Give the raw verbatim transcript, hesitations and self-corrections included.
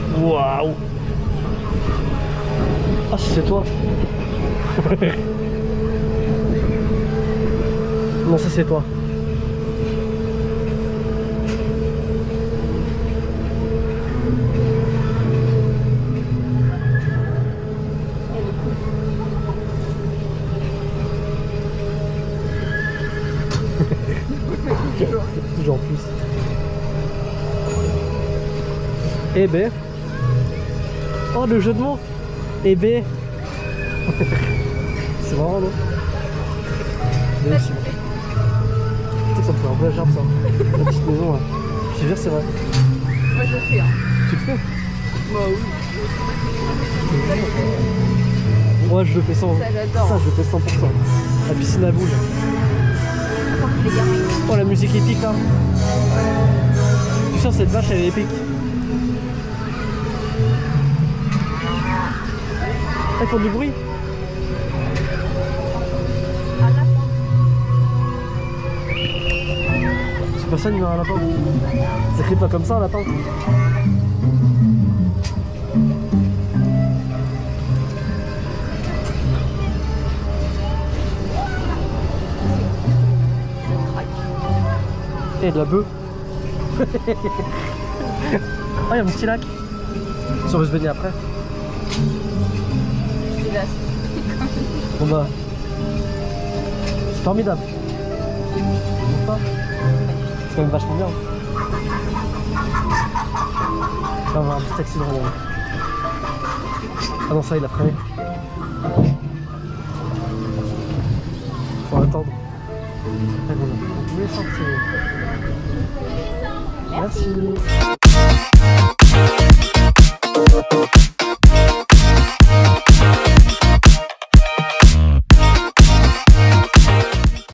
Waouh. Ah, si c'est toi. Non, ça c'est toi. Toujours en plus. Eh ben. Oh, le jeu de mots. Eh ben. C'est marrant, non? Mais aussi. Tu sais que ça me fait un vrai gerbe, ça. La petite maison, là. Je te jure, c'est vrai. Moi, je le fais. Hein. Tu le fais? Bah oui. Moi, je le fais cent. Ça, j'adore. Ça, je le fais cent pour cent. La piscine à boules. Les gamins. Oh, la musique épique, là. Je suis sûr, cette vache, elle est épique. Ah, ils font du bruit. C'est pas ça, numéro un lapin. Ça crie pas comme ça, un lapin. Et de la bœuf. Ah, il y a un petit lac. Si on veut se baigner après. Bon bah, c'est formidable. C'est pas C'est quand même vachement bien. On va avoir un petit accident. Là. Ah non, ça il a freiné. Faut attendre. Ah, voilà. On pouvait sortir. Merci.